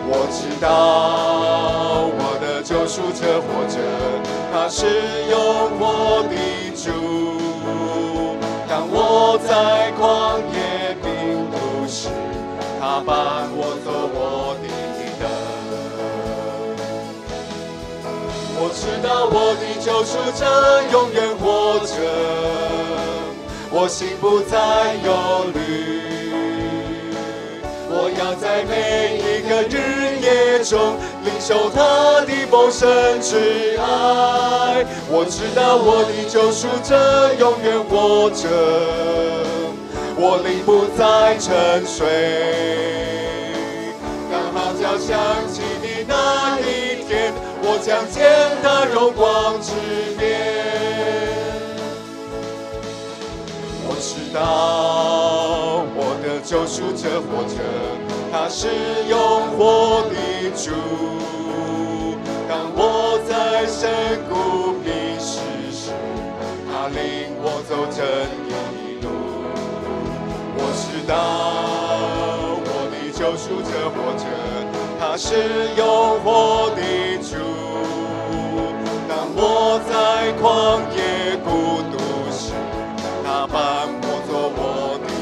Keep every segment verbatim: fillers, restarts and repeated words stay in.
我知道我的救赎者活着，他是永活的主。当我在旷野病途时，他伴我走我的路。我知道我的救赎者永远活着，我心不再忧虑。我要在每一个日夜中领受他的丰盛之爱。我知道我的救赎者永远活着，我灵不再沉睡。刚好叫响起的那一天，我将见他荣光之面。我知道我的救赎者活着，他是永活的主。当我在深谷迷失时，他领我走正义路。我知道我的救赎者活着，他是永活的主。当我在旷野孤独时，他伴我走我的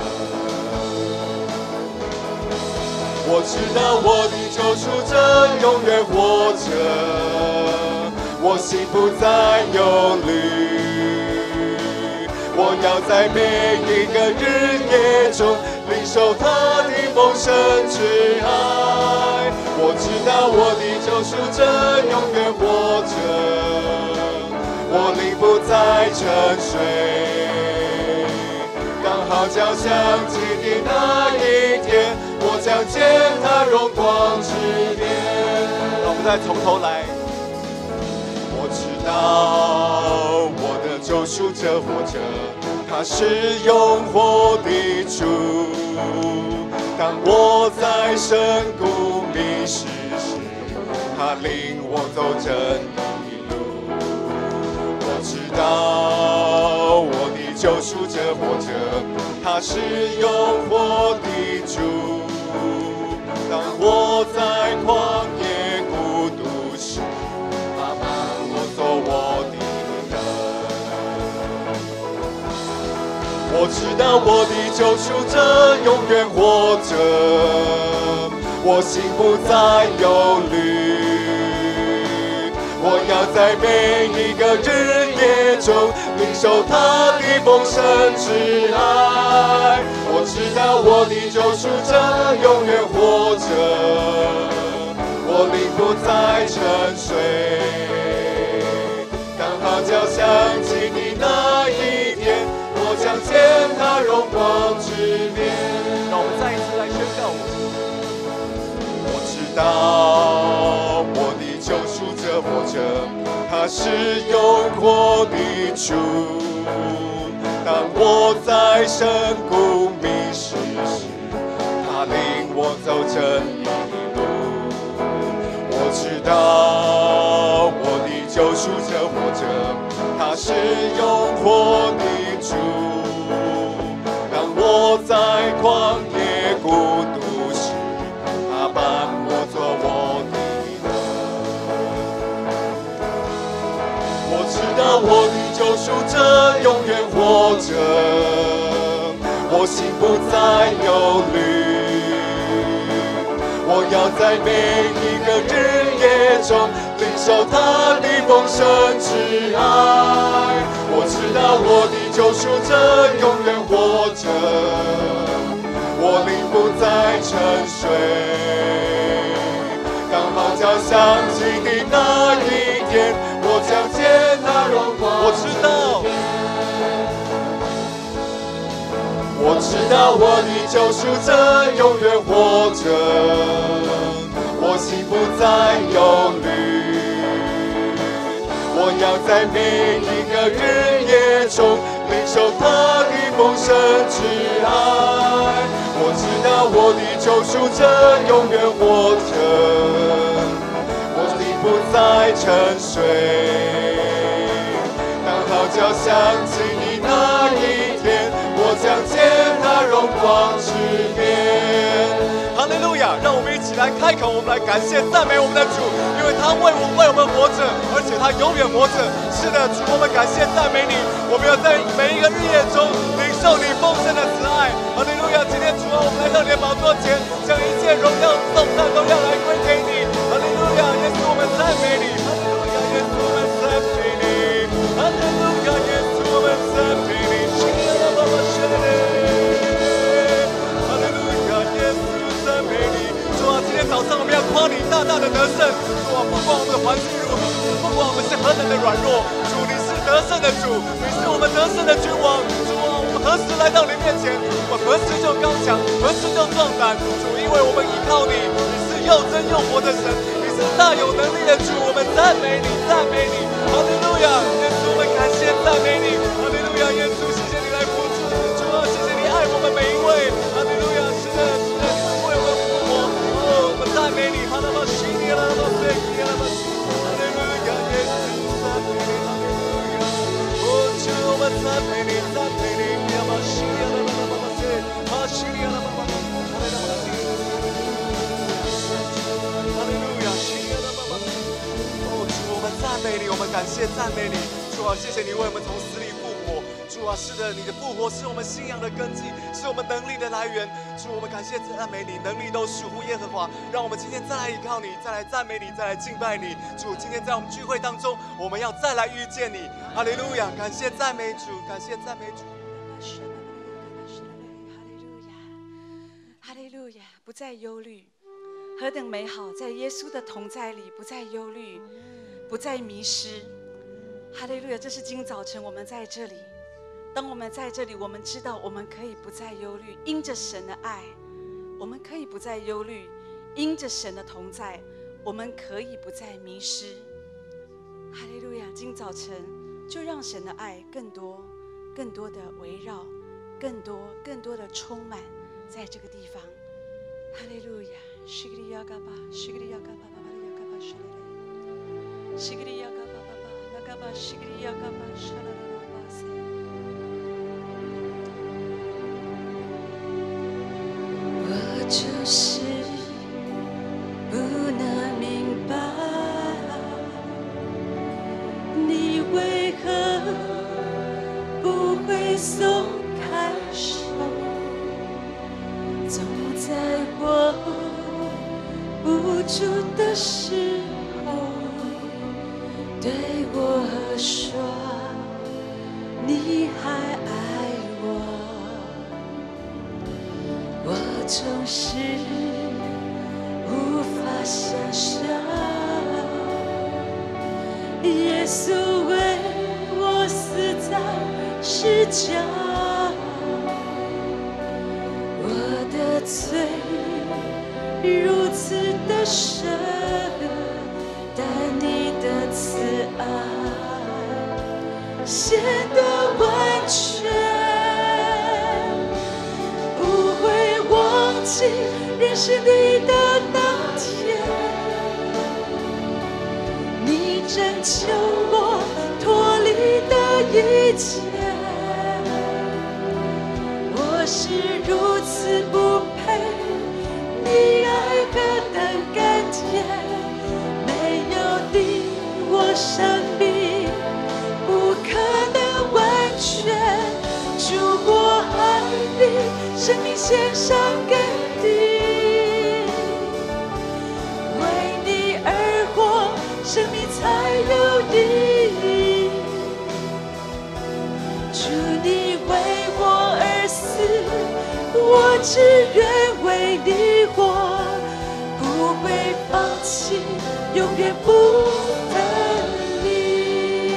路。我知道我的救赎者永远活着，我心不再忧虑。我要在每一个日夜中领受他的丰盛之爱。我知道我的救赎者永远活着，我灵不再沉睡。刚好叫响起的那一天，我将见他荣光之面。让我们再从头来。我知道我的救赎者活着，他是永活的主。当我在深谷迷失时，他领我走正义路。我知道我的救赎者活着，他是永活的主。当我在旷野孤独时，他伴我走我的路。我知道我的救赎者永远活着，我心不再忧虑。我要在每一个日夜中领受他的丰盛之爱。我知道我的救赎者永远活着，我灵不再沉睡。刚好叫响起的那一天，我将见他荣光之面。让我们再一次来宣告：我知道我的救赎者活着，他是永活的主。当我在深谷迷失时，他领我走正义路。我知道我的救赎者活着，他是永活的主。当我在旷野孤独时，他伴我走我的路。我知道我的救赎者永远活着，我心不再忧虑。我要在每一个日夜中领受他的丰盛之爱。我知道我的救赎者永远活着，我灵不再沉睡。刚好叫响起的那一天，我将见他荣光。我知道，我知道我的救赎者永远活着，我心不再忧虑。我要在每一个日夜中领受他的丰盛之爱。我知道我的救赎者永远活着，我灵不再沉睡。刚好叫响起的那一天，我将见他荣光之面。哈哈利路亚！让我们一起来开口，我们来感谢赞美我们的主，因为他为我为我们活着，而且他永远活着。是的，主，我们感谢赞美你，我们要在每一个日夜中领受你丰盛的慈爱。哈利路亚！今天主啊，我们来到你的宝座前，将一切荣耀颂赞都要来归给你。哈利路亚！耶稣，我们赞美你。哈利路亚！耶稣，我们赞美你。哈利路亚！耶稣，我们赞美你。亲爱的爸爸，谢谢你。哈利路亚！耶稣，赞美你。主啊，今天早上我们要夸你大大的得胜。主啊，不管我们的环境如何，不管我们是何等的软弱，主你是得胜的主，你是我们得胜的君王。主啊，我们何时来到你面前，我们何时就刚强，何时就壮胆。主，因为我们依靠你，你是又真又活的神，你是大有能力的主。我们赞美你，赞美你。哈利路亚！耶稣，我们感谢赞美你。哈利路亚！耶稣，谢谢你来扶助。主啊，谢谢你爱我们每一位。哈利路亚！是的，是的，你为我们复活。哦，我们赞美你。哈利路亚！西尼拉巴塞尼拉巴西。哈利路亚！耶稣，赞美你。哈利路亚！哦，主，我们赞美你，赞美你。亚巴西尼拉巴巴巴塞，巴西尼拉巴巴巴，哈利路亚！哈利路亚！西尼拉巴巴。哦，主，我们赞美你，我们感谢赞美你。主啊，谢谢你为我们从死里复活。主啊，是的，你的复活是我们信仰的根基，是我们能力的来源。主，我们感谢赞美你，能力都属乎耶和华。让我们今天再来依靠你，再来赞美你，再来敬拜你。主，今天在我们聚会当中，我们要再来遇见你。哈利路亚！感谢赞美主，感谢赞美主。 哈利路亚！不再忧虑，何等美好！在耶稣的同在里，不再忧虑，不再迷失。哈利路亚！这是今早晨我们在这里，当我们在这里，我们知道我们可以不再忧虑，因着神的爱，我们可以不再忧虑，因着神的同在，我们可以不再迷失。哈利路亚！今早晨就让神的爱更多、更多的围绕，更多、更多的充满在这个地方。哈利路亚！西格里亚嘎巴，西格里亚嘎巴巴巴里亚嘎巴西勒，西格里亚嘎巴巴巴，那嘎巴西格里亚嘎巴沙拉拉巴塞。我就是不能明白，你为何不会松开手，总在我无助的时候对我说你还爱我。我总是无法想象，耶稣为我死在十字架，我的罪如此的深，但你的慈爱显得完全，不会忘记认识你的那天，你拯救我脱离的一切，我是如此不配，你爱何等甘甜，没有你我生命不可能完全，主我爱你，生命献上给你，为你而活，生命才有意义，主你为我而死，我只愿为你活，不会放弃，永远不分离。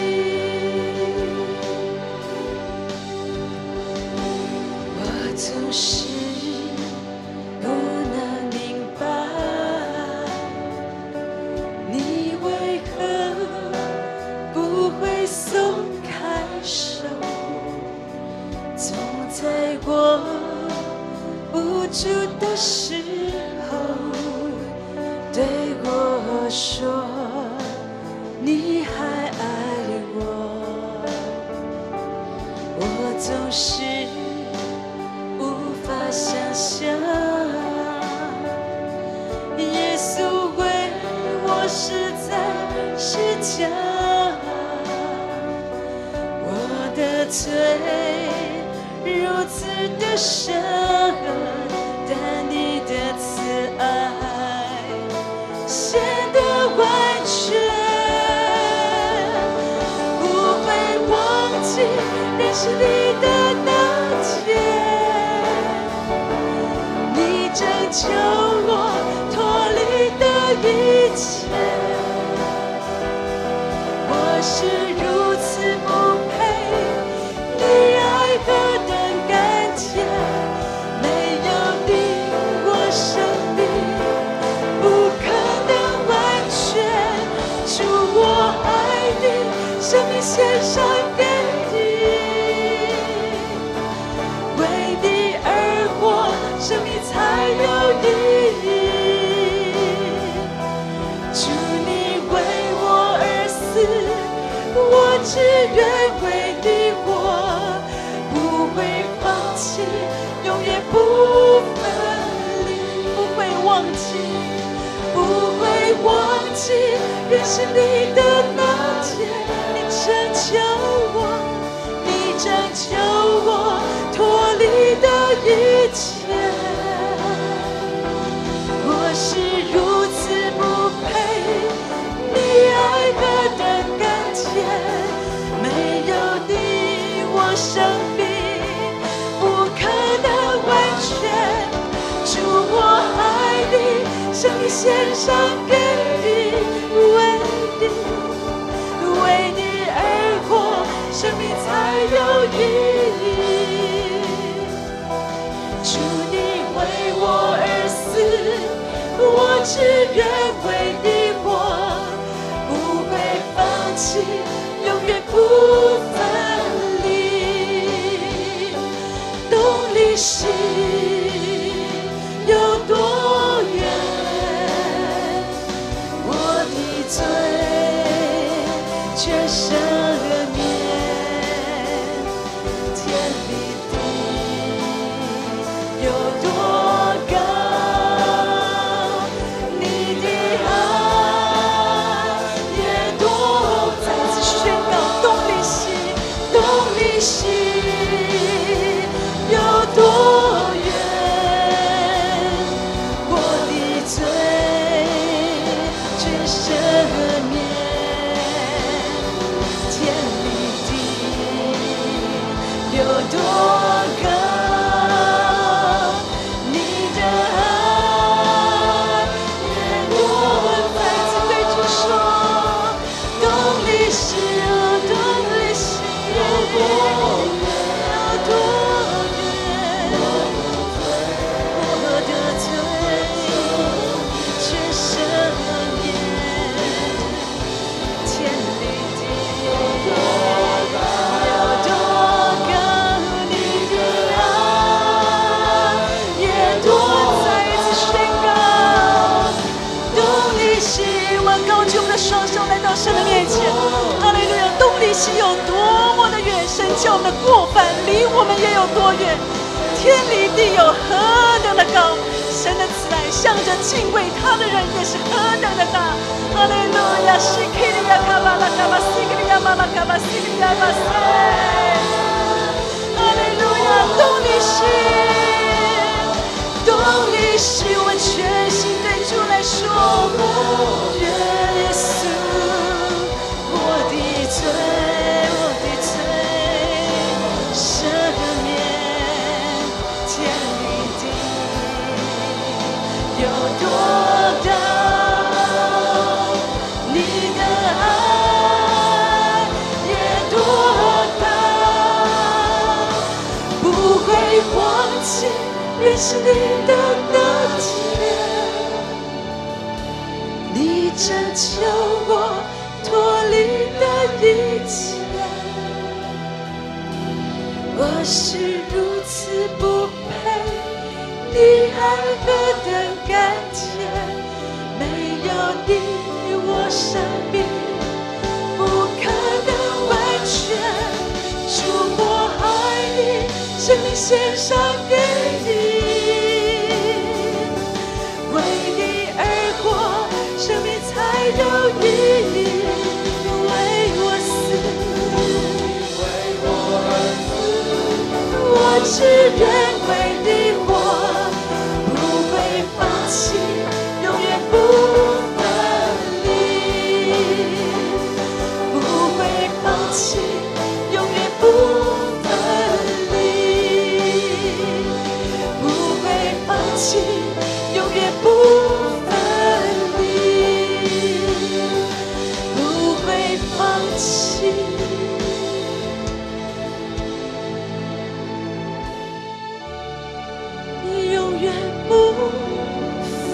我总是不能明白，你为何不会松开手，总在我无助的时候对我说你还爱我，我总是无法想象， 罪如此的深，但你的慈爱显得完全，不会忘记认识你的那天，你拯救我脱离的一切。我是如此不配，你爱何等甘甜，没有你我生命不可能完全。主，我爱你，生命献上给你，为你而活，生命才有意义。主，你为我而死，我只愿为你活，不会放弃，永远不分离，不会忘记，不会忘记认识你的那天，你拯救我，你拯救我脱离的一切。我是如此不配，你爱何等甘甜，没有你我生命不可能完全。主，我爱你，生命献上给你，为你为你而活，生命才有意义。主，你为我而死，我只愿为你活，不会放弃，永远不分离。东离西有多远，我的罪却赦免，天离地有多高，你的爱也多再次宣告，东离西，东离西有多远，我的罪却赦免，天离地有多高，你的爱也多。再次对主说，东离西，哦，东离西有多远，有多远，我的罪却赦免，天离地有多高，你的爱也多。再一次宣告，东离西，我高举我们的双手来到神的面前，哈利路亚！东离西有多么的远，神叫我们的过犯离我们也有多远，天离地有何等的高，神的慈爱向着敬畏他的人也是何等的大。哈利路亚！西基利亚卡巴拉卡巴西基利亚马拉卡巴西基利亚巴塞，哈利路亚！东离西，东离西，我们全心对主来说，耶稣，我的罪，我的罪赦免，天离地有多大，你的爱也多大，不会忘记认识你的那天，你拯救我脱离的一切。我是如此不配，你爱何等甘甜，没有你我生命不可能完全。主，我爱你，生命献上给你，为你而活，生命才有意义。为我死，为我而是原味的火，不会放弃，永远不分离，不会放弃，永远不分离，不会放弃，永远不分离，不会放弃。永远不分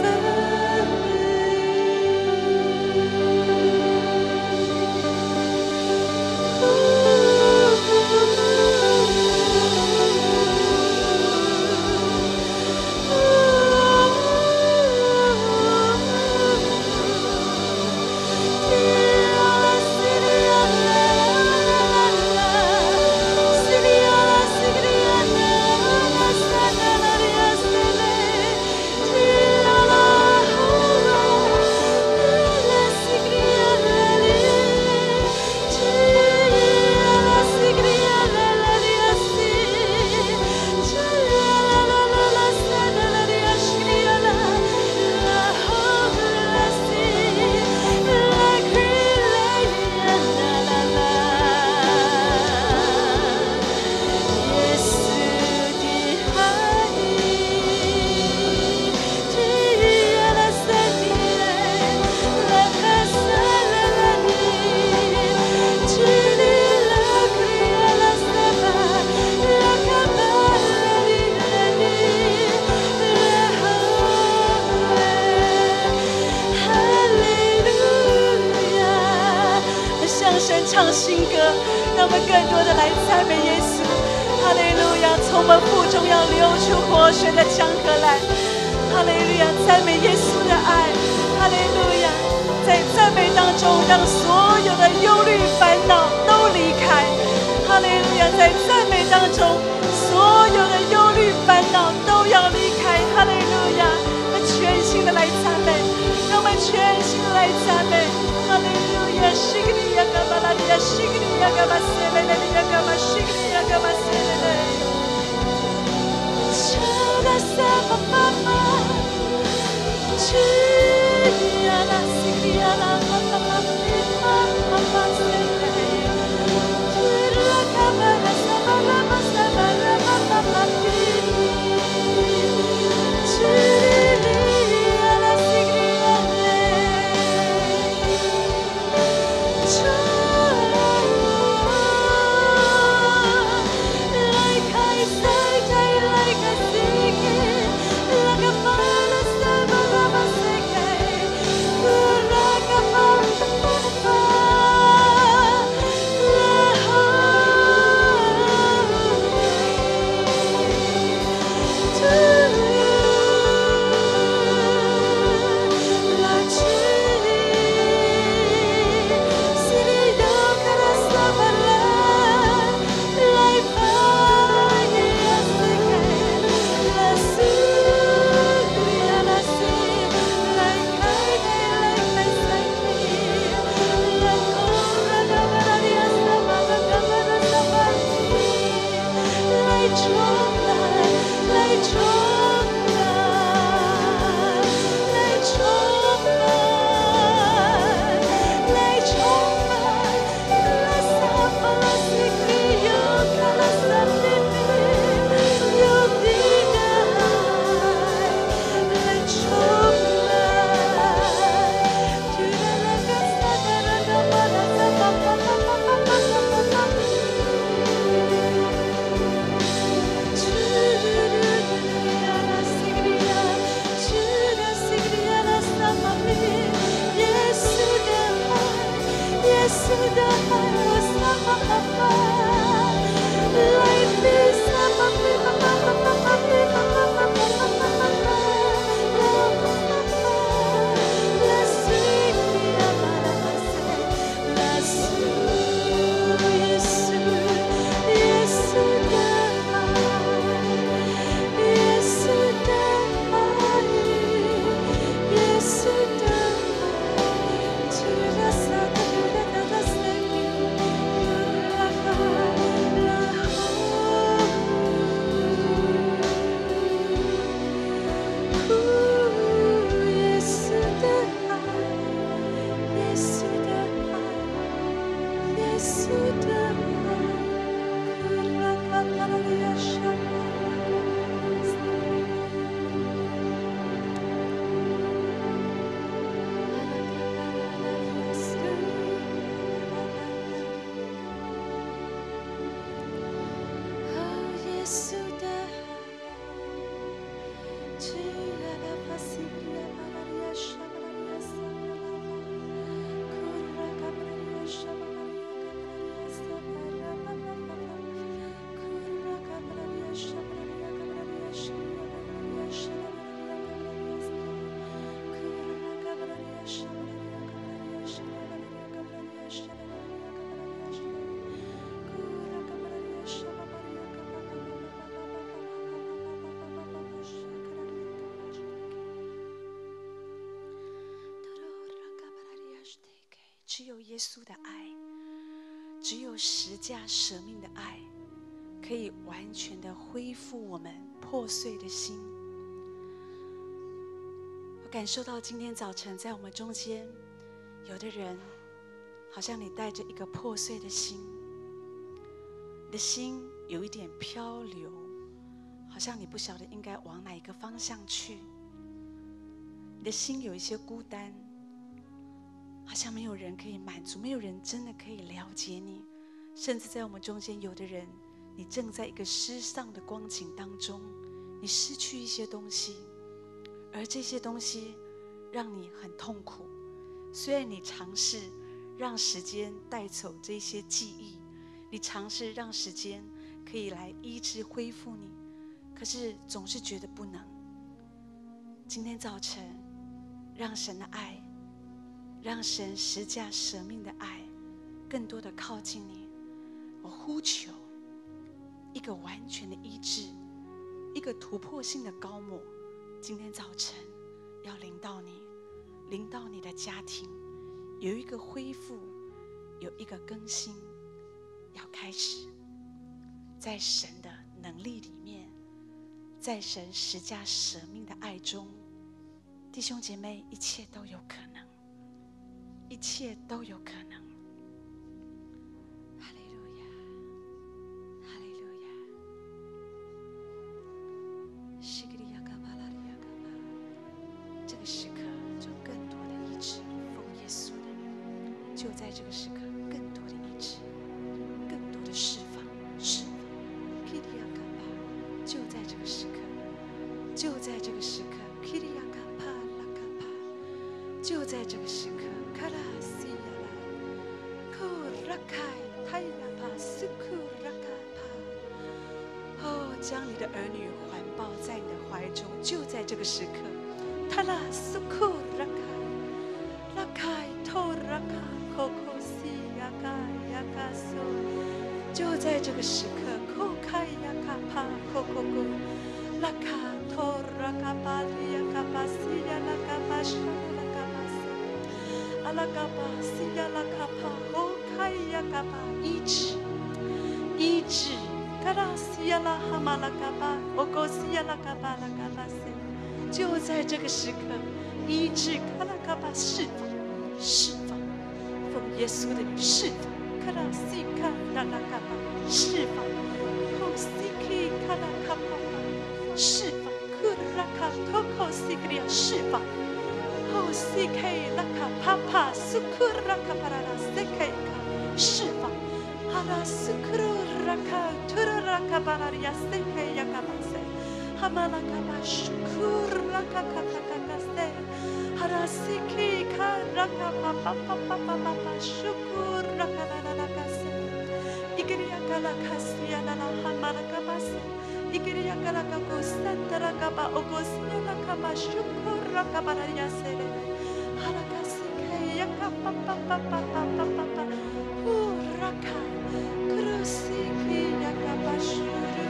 唱新歌，让我们更多的来赞美耶稣。哈利路亚！从我们腹中要流出活水的江河来。哈利路亚！赞美耶稣的爱。哈利路亚！在赞美当中，让所有的忧虑烦恼都离开。哈利路亚！在赞美当中，所有的忧虑烦恼都要离开。哈利路亚！我们全心的来赞美，让我们全心的来赞美。哈利路亚！西格利亚嘎巴拉利亚，西格利亚嘎巴塞雷雷利亚嘎巴，西格利亚嘎巴塞雷雷。查拉萨巴巴巴，去呀拉西格利亚拉巴巴巴比巴巴巴塞雷，去拉嘎巴拉萨巴拉巴萨巴拉巴巴巴比，去。来只有耶稣的爱，只有十架舍命的爱，可以完全的恢复我们破碎的心。我感受到今天早晨在我们中间，有的人好像你带着一个破碎的心，你的心有一点漂流，好像你不晓得应该往哪一个方向去。你的心有一些孤单，好像没有人可以满足，没有人真的可以了解你。甚至在我们中间有的人，你正在一个失丧的光景当中，你失去一些东西，而这些东西让你很痛苦。虽然你尝试让时间带走这些记忆，你尝试让时间可以来医治恢复你，可是总是觉得不能。今天早晨，让神的爱，让神十架舍命的爱更多的靠近你。我呼求一个完全的医治，一个突破性的膏抹，今天早晨要临到你，临到你的家庭，有一个恢复，有一个更新，要开始在神的能力里面，在神十架舍命的爱中。弟兄姐妹，一切都有可能，一切都有可能。哈利路亚，哈利路亚。西格里亚嘎巴拉里亚嘎巴，这个时刻就更多的医治，奉耶稣的名，就在这个时刻，更多的医治，更多的释放，释放。基里亚嘎巴，就在这个时刻，就在这个时刻，基里亚。就在这个时刻，卡拉西亚拉，库拉开太亚帕苏库拉卡帕，哦，将你的儿女环抱在你的怀中。就在这个时刻，塔拉苏库拉开，拉开托拉卡库库西亚卡亚卡苏。就在这个时刻，库开亚卡帕库库库，拉卡托拉卡巴利亚卡巴西亚拉卡巴沙。阿拉嘎巴西亚拉卡帕后开呀嘎巴医治医治，卡拉西亚拉哈马拉嘎巴欧高西亚拉嘎巴拉嘎巴塞，就在这个时刻医治，卡拉嘎巴释放释放，奉耶稣的名释放，卡拉西卡拉拉嘎巴释放，后西基卡拉卡巴释放，库拉卡托口西克里亚释放。哦，西克拉卡帕帕苏库拉卡巴拉拉西克卡释放，哈拉苏库拉卡图拉卡巴拉亚西克亚卡巴塞，哈马拉卡巴苏库拉卡卡卡卡卡塞，哈拉西克卡拉卡巴巴巴巴巴巴巴苏库拉卡拉拉拉卡塞，伊格里亚卡拉卡西亚拉拉哈马拉卡巴塞。Ikiria kalaka ko santara kaba okosia la kaba shukura kaba ya sere haraka sike ya kapa pa pa pa pa pa pa pa uraka krusiki ya kaba shuru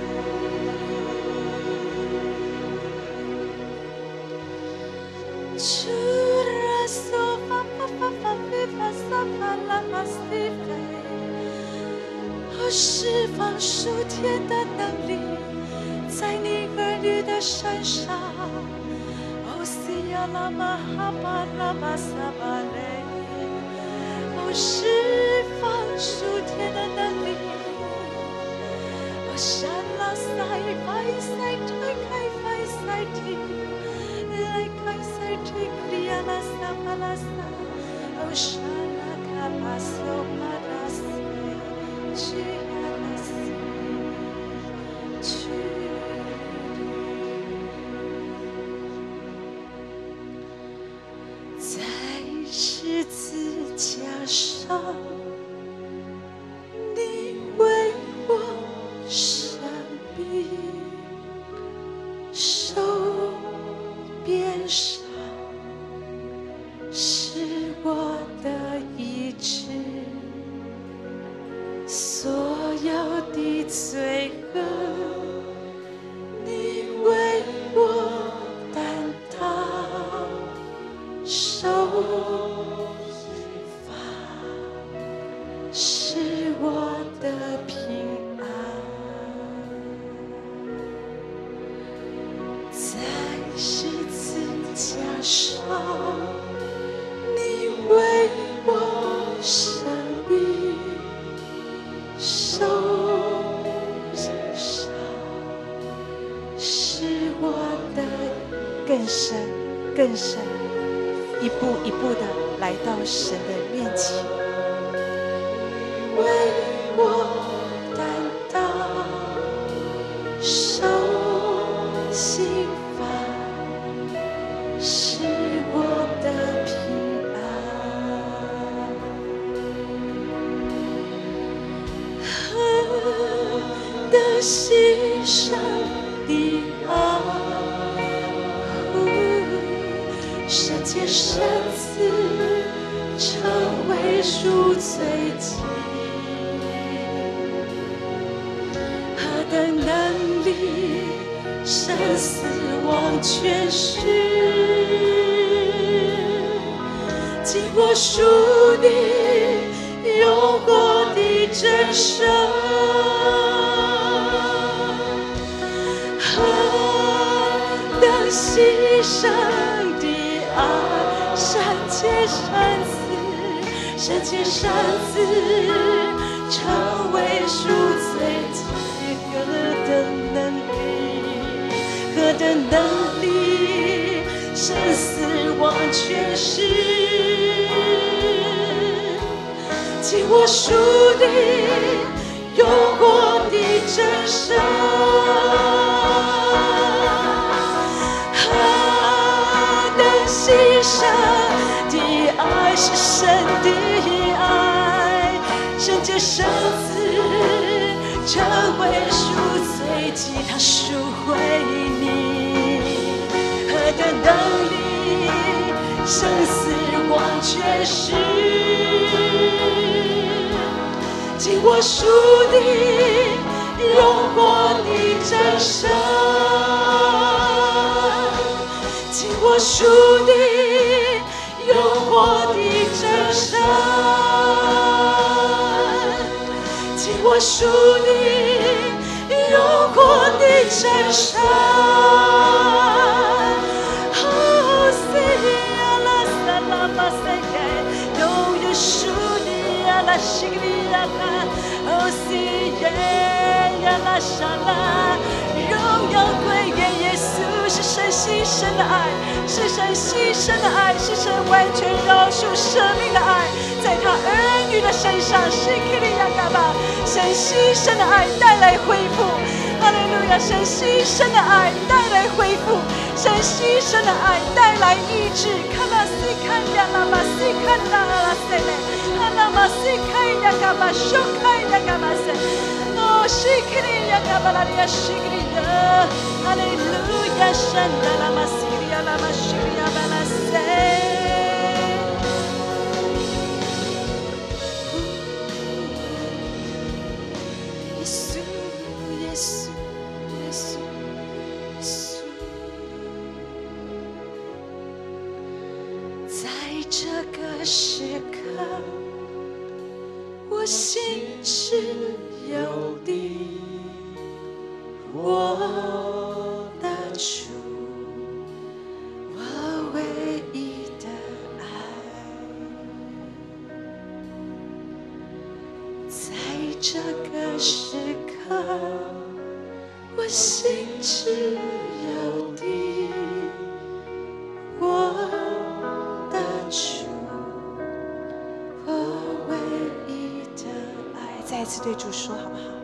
chura so pa pa pa pa pa sa pa la pastife 哦，释放属天的能力。在你儿女的身上，哦，西呀拉玛哈巴拉玛萨巴雷，哦，释放属天的能力，哦，山拉塞拜塞推开拜塞提，来开塞提克里亚拉萨巴拉萨，哦，山拉卡巴索巴拉塞，去呀拉西，去。十字架上，你为我生病，手边上是我的医治，所有的罪恶，你为我担当，手。 十字架上，你为我生命受伤，使我的更深、更深，一步一步的来到神的面前， 为我担当受刑罚，使我的平安。何等牺牲的爱，世界生死成为赎罪祭，何等能力生死忘全失，经过属你永活的真神，何等牺牲的爱，善解善慈，善解善慈成为赎罪祭，何等能力，何等能力，生死忘全失，经我属你永活的真神，何等牺牲的爱，是神的爱，圣洁圣子成为赎罪祭，他赎回你，何等能力，生死忘全失，经我属你永活的真神，经我属你永活的真神，经我属你永活的真神。哦，西呀拉萨拉巴塞盖，永远属你呀拉西里呀拉，哦西耶呀拉沙拉，荣耀归给耶稣，是神牺牲的爱，是神牺牲的爱，是神完全饶恕生命的爱，在他儿女的身上，西基利亚嘎巴，神牺牲的爱带来恢复，哈利路亚！神牺牲的爱带来恢复，神牺牲的爱带来医治。卡拉西卡呀拉巴西卡拉拉塞嘞，哈拉马西卡呀嘎巴修卡呀嘎巴塞，哦西基利亚嘎巴拉利亚西基利亚，哈利路亚！神达拉马西基利亚拉马西基利亚巴拉塞。这个时刻，我心只有你，我的主，我唯一的爱。在这个时刻，我心只有你，我主，我唯一的爱。 再一次对主说好不好？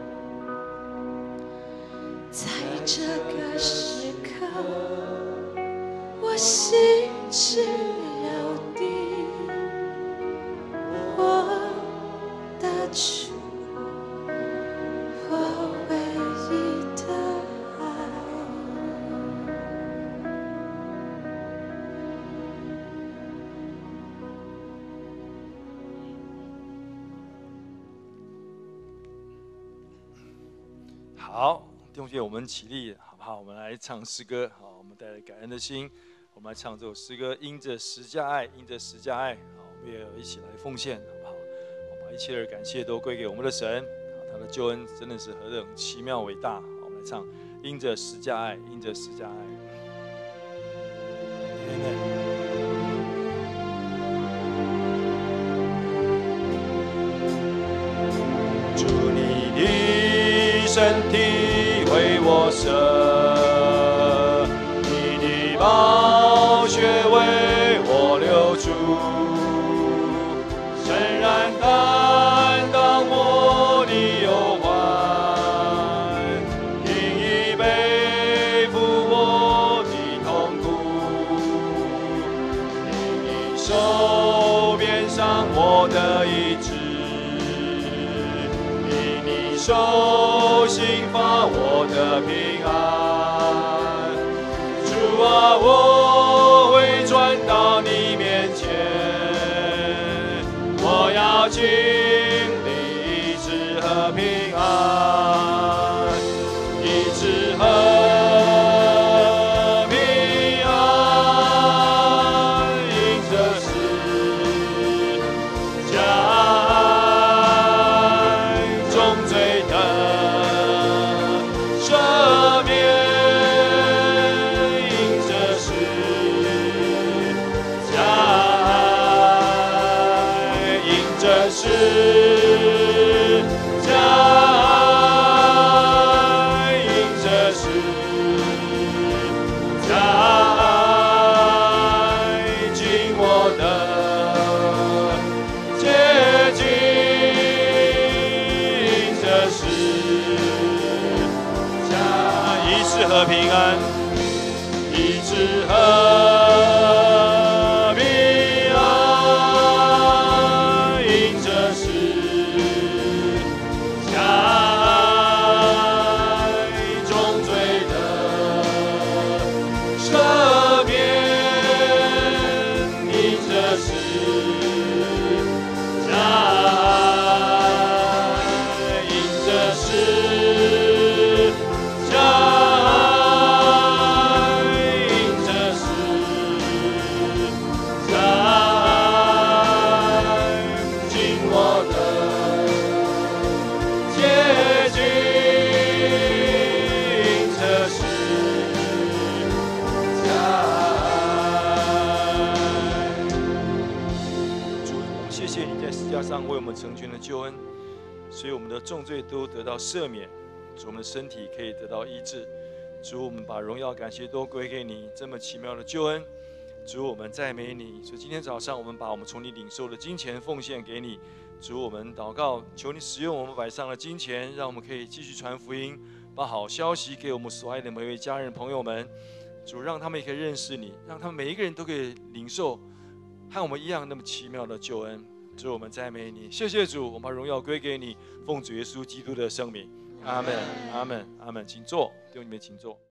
在这个时刻，我心只有你，我的主，我唯一的爱。 好，弟兄姐妹，我们起立，好不好？我们来唱诗歌。好，我们带着感恩的心，我们来唱这首诗歌。因着十架爱，因着十架爱，好，我们也一起来奉献，好不好？我把一切的感谢都归给我们的神，他的救恩真的是何等奇妙伟大。好，我们来唱，因着十架爱，因着十架爱。 手鞭伤我的意志，因你手刑罚我的平安。主啊，我会转到你面前，我要经历医治和平安，医治和和平安，医治和平安，因这事加爱重罪的赦免，因这事加爱，因这事加爱。上为我们成全了救恩，所以我们的重罪都得到赦免，主，我们的身体可以得到医治。主，我们把荣耀感谢都归给你，这么奇妙的救恩。主，我们赞美你。所以今天早上我们把我们从你领受的金钱奉献给你。主，我们祷告，求你使用我们摆上的金钱，让我们可以继续传福音，把好消息给我们所爱的每位家人朋友们。主，让他们也可以认识你，让他们每一个人都可以领受和我们一样那么奇妙的救恩。主，我们赞美你，谢谢主，我们把荣耀归给你，奉主耶稣基督的圣名，阿门，阿门，阿门。请坐，弟兄姊妹，请坐。